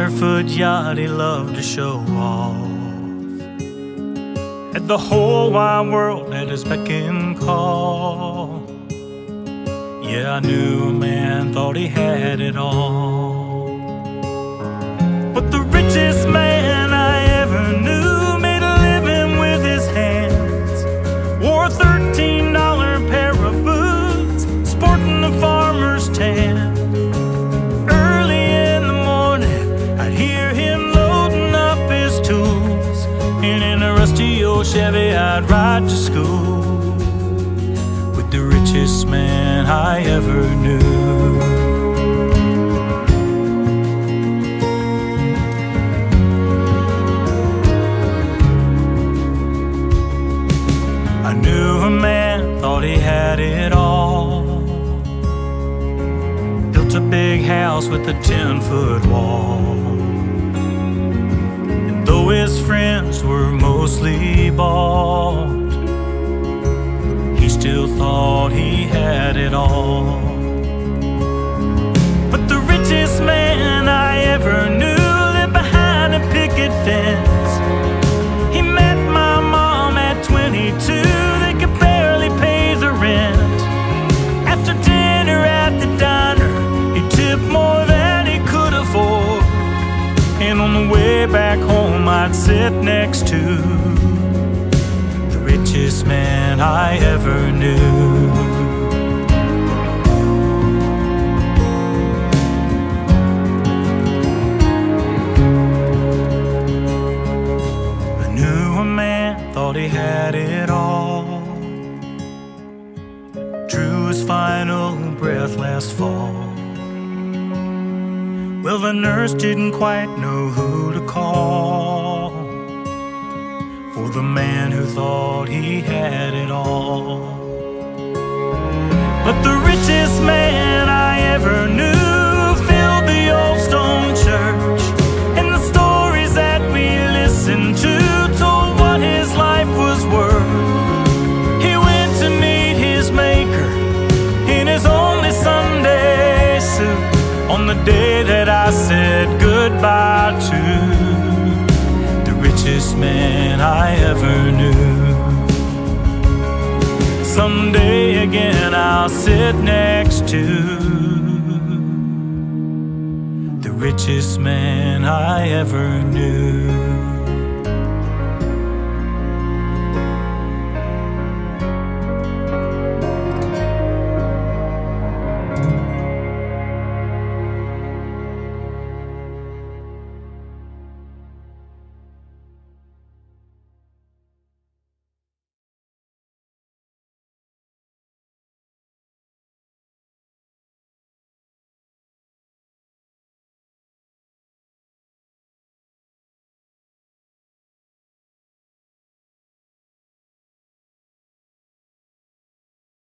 100-foot yacht he loved to show off. Had the whole wide world at his beck and call. Yeah, I knew a man thought he had it all. But the richest man I ever knew made a living with his hands. Wore a $13 pair of boots, sporting a farmer's tan. Early in the morning, I'd hear him loading up his tools, and in a rusty old Chevy I'd ride to school. The richest man I ever knew. I knew a man thought he had it all. Built a big house with a 10-foot wall. And though his friends were mostly bald, still thought he had it all. But the richest man I ever knew lived behind a picket fence. He met my mom at 22, they could barely pay the rent. After dinner at the diner, he tipped more than he could afford. And on the way back home I'd sit next to richest man I ever knew. I knew a man thought he had it all. Drew his final breath last fall. Well, the nurse didn't quite know who to call for the man who thought he had it all. But the richest man I ever knew filled the old stone church, and the stories that we listened to told what his life was worth. He went to meet his maker in his only Sunday suit on the day that I said goodbye to richest man I ever knew. Someday again I'll sit next to the richest man I ever knew.